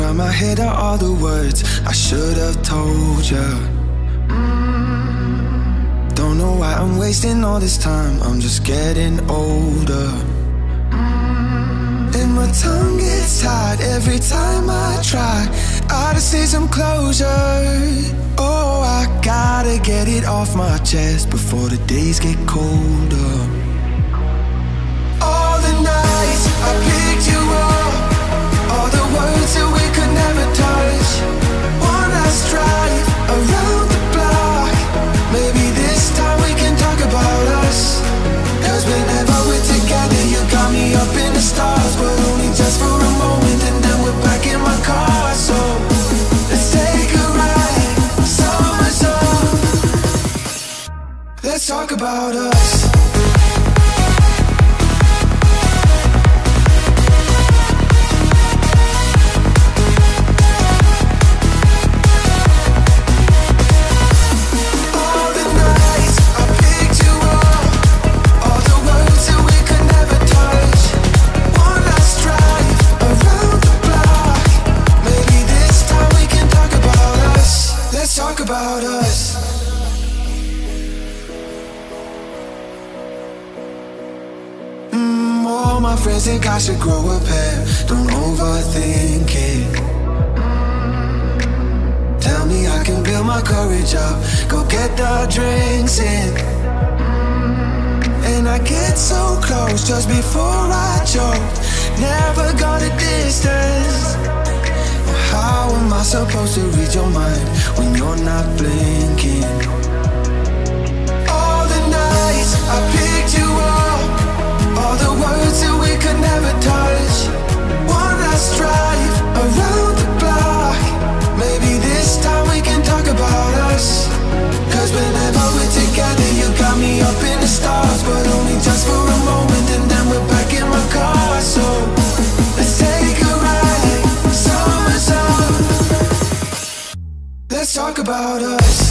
Inside my head are all the words I should have told ya. Don't know why I'm wasting all this time, I'm just getting older. And my tongue gets tied every time I try. I just need some closure. Oh, I gotta get it off my chest before the days get colder. All the nights I picked you up, all the words that we could never touch. One last drive around the block. Maybe this time we can talk about us. Cause whenever we're together you got me up in the stars. But only just for a moment and then we're back in my car. So let's take a ride, summer's up. Let's talk about us. About us. All my friends think I should grow a pair. Don't overthink it. Tell me I can build my courage up, go get the drinks in. And I get so close just before I choke. Never got a distance. How am I supposed to read your mind when you're not blinking? All the nights I picked you up, all the words that we could never touch. One last drive around the block. Maybe this time we can talk about us. Cause whenever we're together you got me up in the stars. But only just for a moment and then we're back in my car. So let's take a ride, summer's up. Let's talk about us.